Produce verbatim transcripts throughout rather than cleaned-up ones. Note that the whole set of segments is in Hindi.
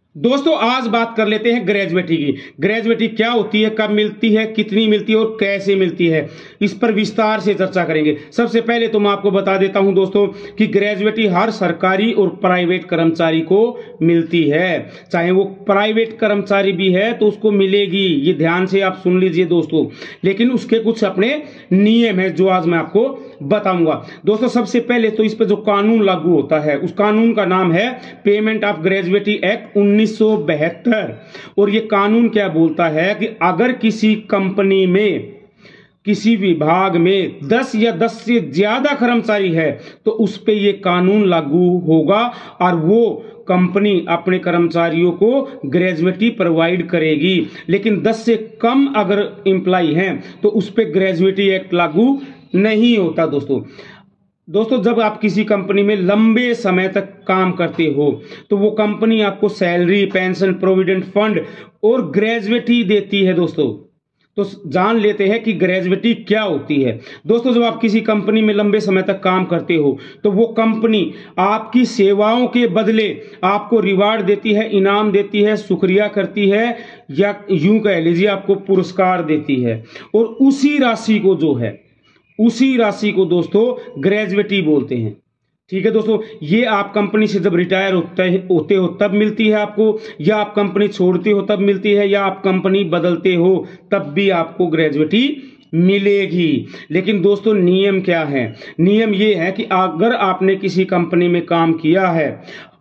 दोस्तों आज बात कर लेते हैं ग्रेजुएटी की। ग्रेजुएटी क्या होती है, कब मिलती है, कितनी मिलती है और कैसे मिलती है, इस पर विस्तार से चर्चा करेंगे। सबसे पहले तो मैं आपको बता देता हूं दोस्तों कि ग्रेजुएटी हर सरकारी और प्राइवेट कर्मचारी को मिलती है। चाहे वो प्राइवेट कर्मचारी भी है तो उसको मिलेगी, ये ध्यान से आप सुन लीजिए दोस्तों। लेकिन उसके कुछ अपने नियम है जो आज मैं आपको बताऊंगा। दोस्तों सबसे पहले तो इस पर जो कानून लागू होता है उस कानून का नाम है पेमेंट ऑफ ग्रेजुएटी एक्ट उन्नीस सौ बहत्तर। और ये कानून क्या बोलता है कि अगर किसी कंपनी में किसी विभाग में दस या दस से ज्यादा कर्मचारी है तो उस पे ये कानून लागू होगा और वो कंपनी अपने कर्मचारियों को ग्रेजुएटी प्रोवाइड करेगी। लेकिन दस से कम अगर एम्प्लॉय हैं तो उस पे ग्रेजुएटी एक्ट लागू नहीं होता। दोस्तों दोस्तों जब आप किसी कंपनी में लंबे समय तक काम करते हो तो वो कंपनी आपको सैलरी, पेंशन, प्रोविडेंट फंड और ग्रेजुएटी देती है। दोस्तों तो जान लेते हैं कि ग्रेजुएटी क्या होती है। दोस्तों जब आप किसी कंपनी में लंबे समय तक काम करते हो तो वो कंपनी आपकी सेवाओं के बदले आपको रिवार्ड देती है, इनाम देती है, शुक्रिया करती है, या यूं कह लीजिए आपको पुरस्कार देती है। और उसी राशि को जो है उसी राशि को दोस्तों ग्रेजुएटी बोलते हैं। ठीक है दोस्तों, ये आप कंपनी से जब रिटायर होते होते हो तब मिलती है आपको, या आप कंपनी छोड़ते हो तब मिलती है, या आप कंपनी बदलते हो तब भी आपको ग्रेजुएटी मिलेगी। लेकिन दोस्तों नियम क्या है? नियम ये है कि अगर आपने किसी कंपनी में काम किया है,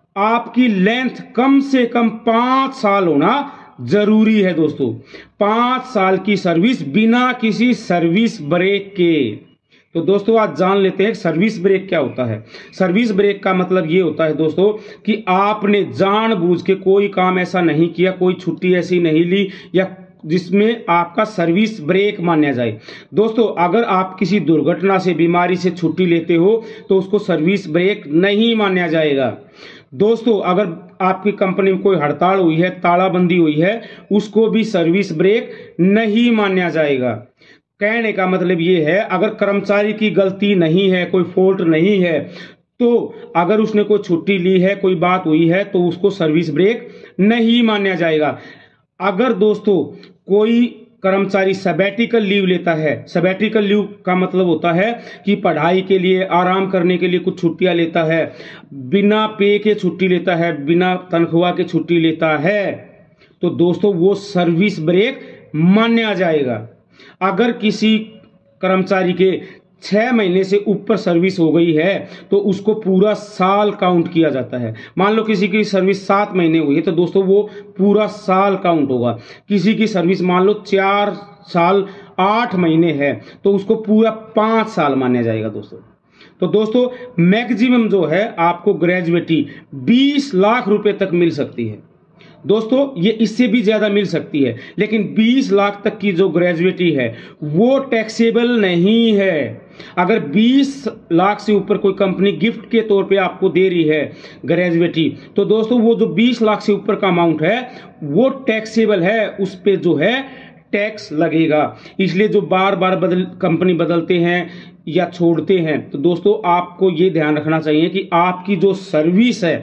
आपकी लेंथ कम से कम पांच साल होना जरूरी है। दोस्तों पांच साल की सर्विस बिना किसी सर्विस ब्रेक के। तो दोस्तों आज जान लेते हैं सर्विस ब्रेक क्या होता है। सर्विस ब्रेक का मतलब ये होता है दोस्तों कि आपने जानबूझ के कोई काम ऐसा नहीं किया, कोई छुट्टी ऐसी नहीं ली या जिसमें आपका सर्विस ब्रेक माना जाए। दोस्तों अगर आप किसी दुर्घटना से, बीमारी से छुट्टी लेते हो तो उसको सर्विस ब्रेक नहीं माना जाएगा। दोस्तों अगर आपकी कंपनी में कोई हड़ताल हुई है, तालाबंदी हुई है, उसको भी सर्विस ब्रेक नहीं माना जाएगा। कहने का मतलब ये है अगर कर्मचारी की गलती नहीं है, कोई फॉल्ट नहीं है, तो अगर उसने कोई छुट्टी ली है, कोई बात हुई है तो उसको सर्विस ब्रेक नहीं माना जाएगा। अगर दोस्तों कोई कर्मचारी सबैटिकल लीव लेता है, सबैटिकल लीव का मतलब होता है कि पढ़ाई के लिए, आराम करने के लिए कुछ छुट्टियां लेता है, बिना पे के छुट्टी लेता है, बिना तनख्वाह के छुट्टी लेता है, तो दोस्तों वो सर्विस ब्रेक माना जाएगा। अगर किसी कर्मचारी के छह महीने से ऊपर सर्विस हो गई है तो उसको पूरा साल काउंट किया जाता है। मान लो किसी की सर्विस सात महीने हुई है तो दोस्तों वो पूरा साल काउंट होगा। किसी की सर्विस मान लो चार साल आठ महीने है तो उसको पूरा पांच साल माना जाएगा। दोस्तों तो दोस्तों मैक्सिमम जो है आपको ग्रेजुएटी बीस लाख रुपए तक मिल सकती है। दोस्तों ये इससे भी ज्यादा मिल सकती है, लेकिन बीस लाख तक की जो ग्रेजुएटी है वो टैक्सेबल नहीं है। अगर बीस लाख से ऊपर कोई कंपनी गिफ्ट के तौर पे आपको दे रही है ग्रेजुएटी तो दोस्तों वो जो बीस लाख से ऊपर का अमाउंट है वो टैक्सेबल है, उस पे जो है टैक्स लगेगा। इसलिए जो बार बार बदल कंपनी बदलते हैं या छोड़ते हैं तो दोस्तों आपको ये ध्यान रखना चाहिए कि आपकी जो सर्विस है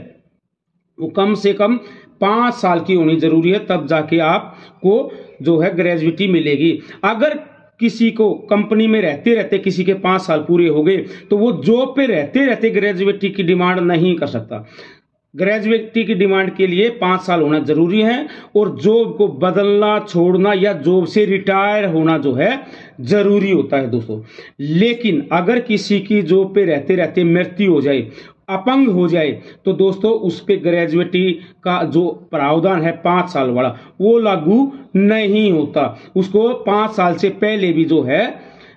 वो कम से कम पांच साल की होनी जरूरी है, तब जाके आपको जो है ग्रेजुएटी मिलेगी। अगर किसी को कंपनी में रहते रहते किसी के पांच साल पूरे हो गए तो वो जॉब पे रहते रहते ग्रेजुएटी की डिमांड नहीं कर सकता। ग्रेजुएटी की डिमांड के लिए पांच साल होना जरूरी है और जॉब को बदलना, छोड़ना या जॉब से रिटायर होना जो है जरूरी होता है दोस्तों। लेकिन अगर किसी की जॉब पे रहते रहते मृत्यु हो जाए, अपंग हो जाए तो दोस्तों उस पे ग्रेजुएटी का जो प्रावधान है पांच साल वाला वो लागू नहीं होता। उसको पांच साल से पहले भी जो है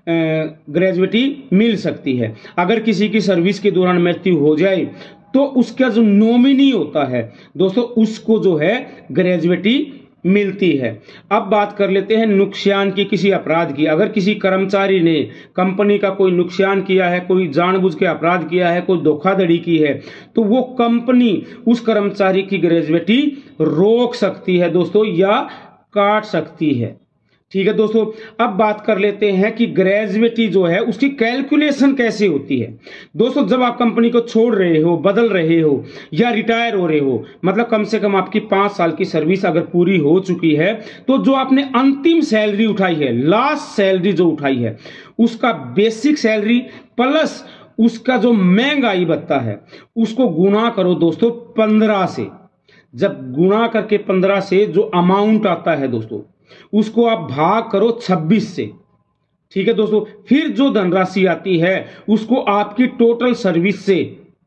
ग्रेजुएटी मिल सकती है। अगर किसी की सर्विस के दौरान मृत्यु हो जाए तो उसका जो नॉमिनी होता है दोस्तों उसको जो है ग्रेजुएटी मिलती है। अब बात कर लेते हैं नुकसान की, किसी अपराध की। अगर किसी कर्मचारी ने कंपनी का कोई नुकसान किया है, कोई जानबूझ के अपराध किया है, कोई धोखाधड़ी की है तो वो कंपनी उस कर्मचारी की ग्रेजुएटी रोक सकती है दोस्तों या काट सकती है। ठीक है दोस्तों, अब बात कर लेते हैं कि ग्रेजुएटी जो है उसकी कैलकुलेशन कैसे होती है। दोस्तों जब आप कंपनी को छोड़ रहे हो, बदल रहे हो या रिटायर हो रहे हो, मतलब कम से कम आपकी पांच साल की सर्विस अगर पूरी हो चुकी है, तो जो आपने अंतिम सैलरी उठाई है, लास्ट सैलरी जो उठाई है, उसका बेसिक सैलरी प्लस उसका जो महंगाई भत्ता है उसको गुणा करो दोस्तों पंद्रह से। जब गुणा करके पंद्रह से जो अमाउंट आता है दोस्तों, उसको आप भाग करो छब्बीस से। ठीक है दोस्तों, फिर जो धनराशि आती है उसको आपकी टोटल सर्विस से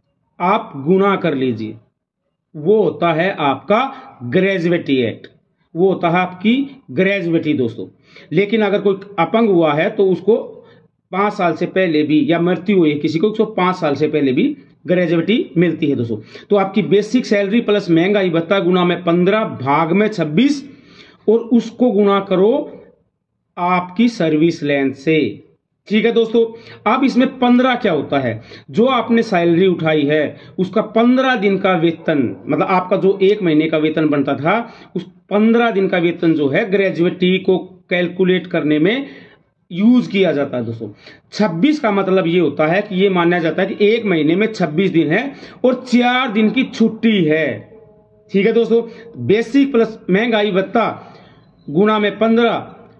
आप गुणा कर लीजिए। वो होता है आपका ग्रेजुएटी एक्ट, वो होता है आपकी ग्रेजुएटी दोस्तों। लेकिन अगर कोई अपंग हुआ है तो उसको पांच साल से पहले भी, या मृत्यु हुई है किसी को, उसको पांच साल से पहले भी ग्रेजुएटी मिलती है दोस्तों। तो आपकी बेसिक सैलरी प्लस महंगाई भत्ता गुणा में पंद्रह भाग में छब्बीस और उसको गुणा करो आपकी सर्विस लेंथ से। ठीक है दोस्तों, अब इसमें पंद्रह क्या होता है, जो आपने सैलरी उठाई है उसका पंद्रह दिन का वेतन, मतलब आपका जो एक महीने का वेतन बनता था उस पंद्रह दिन का वेतन जो है ग्रेजुएटी को कैलकुलेट करने में यूज किया जाता है दोस्तों। छब्बीस का मतलब ये होता है कि ये माना जाता है कि एक महीने में छब्बीस दिन है और चार दिन की छुट्टी है। ठीक है दोस्तों, बेसिक प्लस महंगाई भत्ता गुणा में पंद्रह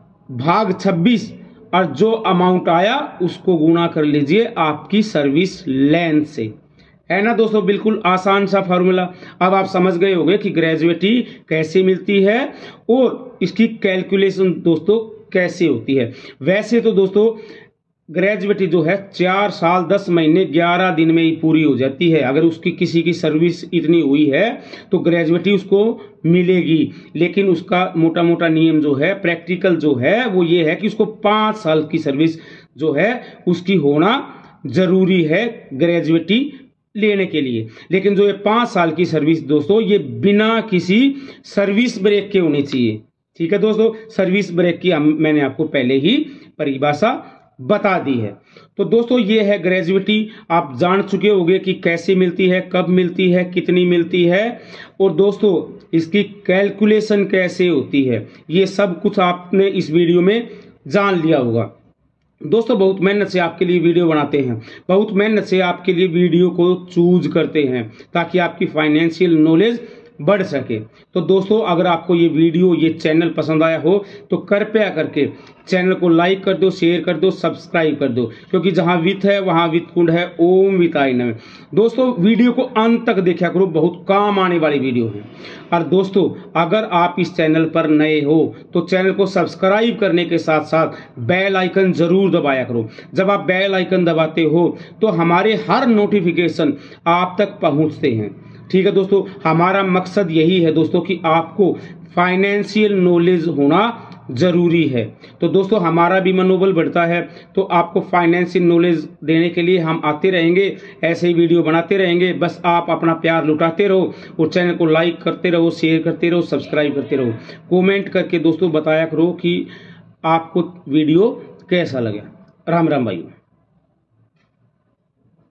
भाग छब्बीस और जो अमाउंट आया उसको गुणा कर लीजिए आपकी सर्विस लेंथ से। है ना दोस्तों, बिल्कुल आसान सा फॉर्मूला। अब आप समझ गए होंगे कि ग्रेजुएटी कैसे मिलती है और इसकी कैलकुलेशन दोस्तों कैसे होती है। वैसे तो दोस्तों ग्रेजुएटी जो है चार साल दस महीने ग्यारह दिन में ही पूरी हो जाती है। अगर उसकी किसी की सर्विस इतनी हुई है तो ग्रेजुएटी उसको मिलेगी। लेकिन उसका मोटा मोटा नियम जो है, प्रैक्टिकल जो है, वो ये है कि उसको पांच साल की सर्विस जो है उसकी होना जरूरी है ग्रेजुएटी लेने के लिए। लेकिन जो ये पांच साल की सर्विस दोस्तों, ये बिना किसी सर्विस ब्रेक के होनी चाहिए। ठीक है दोस्तों, सर्विस ब्रेक की हम मैंने आपको पहले ही परिभाषा बता दी है। तो दोस्तों ये है ग्रेजुएटी। आप जान चुके होंगे कि कैसे मिलती है, कब मिलती है, कितनी मिलती है और दोस्तों इसकी कैलकुलेशन कैसे होती है, ये सब कुछ आपने इस वीडियो में जान लिया होगा। दोस्तों बहुत मेहनत से आपके लिए वीडियो बनाते हैं, बहुत मेहनत से आपके लिए वीडियो को चूज करते हैं ताकि आपकी फाइनेंशियल नॉलेज बढ़ सके। तो दोस्तों अगर आपको ये वीडियो, ये चैनल पसंद आया हो तो कृपया करके चैनल को लाइक कर दो, शेयर कर दो, सब्सक्राइब कर दो, क्योंकि जहां वित्त है वहां वित्त कुंड है। ओम वित्ताय नमः। दोस्तों वीडियो को अंत तक देखा करो, बहुत काम आने वाली वीडियो है। और दोस्तों अगर आप इस चैनल पर नए हो तो चैनल को सब्सक्राइब करने के साथ साथ बेल आइकन जरूर दबाया करो। जब आप बेल आइकन दबाते हो तो हमारे हर नोटिफिकेशन आप तक पहुंचते हैं। ठीक है दोस्तों, हमारा मकसद यही है दोस्तों कि आपको फाइनेंशियल नॉलेज होना जरूरी है। तो दोस्तों हमारा भी मनोबल बढ़ता है, तो आपको फाइनेंशियल नॉलेज देने के लिए हम आते रहेंगे, ऐसे ही वीडियो बनाते रहेंगे। बस आप अपना प्यार लुटाते रहो और चैनल को लाइक करते रहो, शेयर करते रहो, सब्सक्राइब करते रहो। कमेंट करके दोस्तों बताया करो कि आपको वीडियो कैसा लगा। राम राम भाई।